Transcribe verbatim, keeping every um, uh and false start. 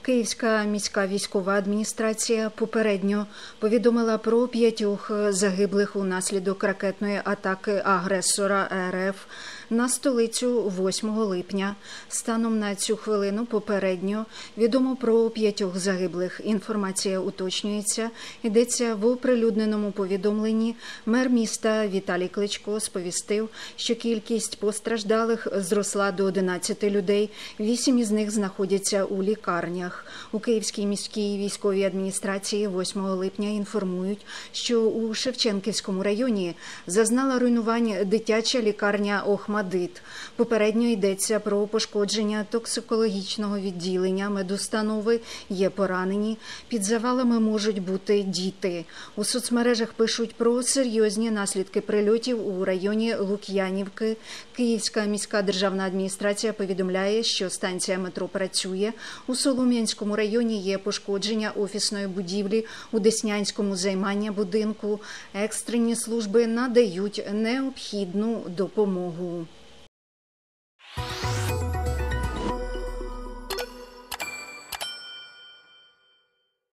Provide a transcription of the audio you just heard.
Київська міська військова адміністрація попередньо повідомила про п'ятьох загиблих унаслідок ракетної атаки агресора РФ на столицю восьмого липня. Станом на цю хвилину попередньо відомо про п'ятьох загиблих. Інформація уточнюється. Йдеться в оприлюдненому повідомленні. Мер міста Віталій Кличко сповістив, що кількість постраждалих зросла до одинадцяти людей. Вісім із них знаходяться у лікарнях. У Київській міській військовій адміністрації восьмого липня інформують, що у Шевченківському районі зазнала руйнувань дитяча лікарня «Охмадит». Попередньо йдеться про пошкодження токсикологічного відділення медустанови, є поранені. Під завалами можуть бути діти. У соцмережах пишуть про серйозні наслідки прильотів у районі Лук'янівки. Київська міська державна адміністрація повідомляє, що станція метро працює. У Солом'янському районі є пошкодження офісної будівлі, у Деснянському займання будинку. Екстрені служби надають необхідну допомогу.